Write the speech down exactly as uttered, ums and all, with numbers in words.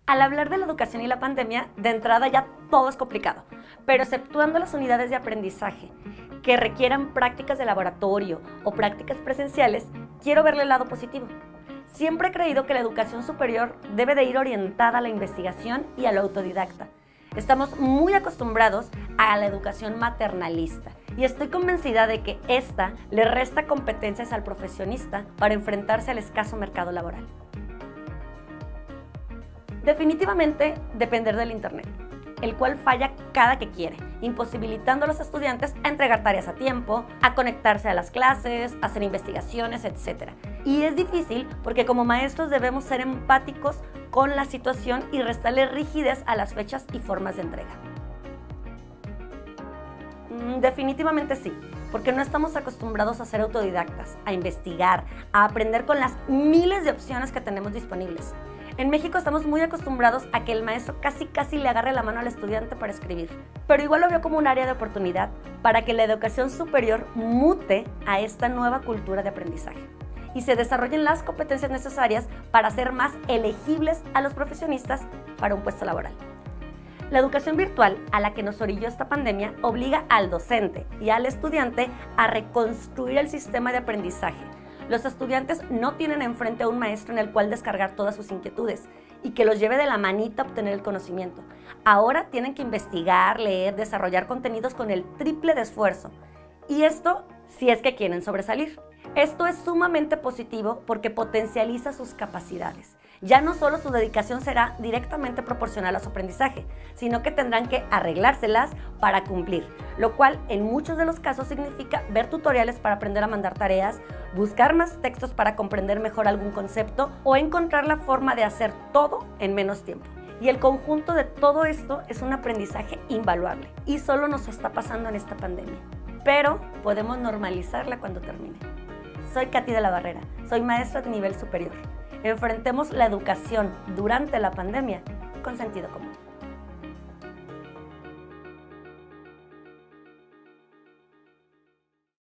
Al hablar de la educación y la pandemia, de entrada ya todo es complicado, pero exceptuando las unidades de aprendizaje que requieran prácticas de laboratorio o prácticas presenciales, quiero verle el lado positivo. Siempre he creído que la educación superior debe de ir orientada a la investigación y a lo autodidacta. Estamos muy acostumbrados a la educación maternalista y estoy convencida de que esta le resta competencias al profesionista para enfrentarse al escaso mercado laboral. Definitivamente depender del Internet, el cual falla cada que quiere, imposibilitando a los estudiantes a entregar tareas a tiempo, a conectarse a las clases, a hacer investigaciones, etcétera. Y es difícil porque como maestros debemos ser empáticos con la situación y restarle rigidez a las fechas y formas de entrega. Definitivamente sí, porque no estamos acostumbrados a ser autodidactas, a investigar, a aprender con las miles de opciones que tenemos disponibles. En México estamos muy acostumbrados a que el maestro casi casi le agarre la mano al estudiante para escribir, pero igual lo veo como un área de oportunidad para que la educación superior mute a esta nueva cultura de aprendizaje y se desarrollen las competencias necesarias para ser más elegibles a los profesionistas para un puesto laboral. La educación virtual a la que nos orilló esta pandemia obliga al docente y al estudiante a reconstruir el sistema de aprendizaje. Los estudiantes no tienen enfrente a un maestro en el cual descargar todas sus inquietudes y que los lleve de la manita a obtener el conocimiento. Ahora tienen que investigar, leer, desarrollar contenidos con el triple de esfuerzo. Y esto si es que quieren sobresalir. Esto es sumamente positivo porque potencializa sus capacidades. Ya no solo su dedicación será directamente proporcional a su aprendizaje, sino que tendrán que arreglárselas para cumplir, lo cual en muchos de los casos significa ver tutoriales para aprender a mandar tareas, buscar más textos para comprender mejor algún concepto o encontrar la forma de hacer todo en menos tiempo. Y el conjunto de todo esto es un aprendizaje invaluable y solo nos está pasando en esta pandemia, pero podemos normalizarla cuando termine. Soy Katy de la Barrera, soy maestra de nivel superior. Enfrentemos la educación durante la pandemia con sentido común.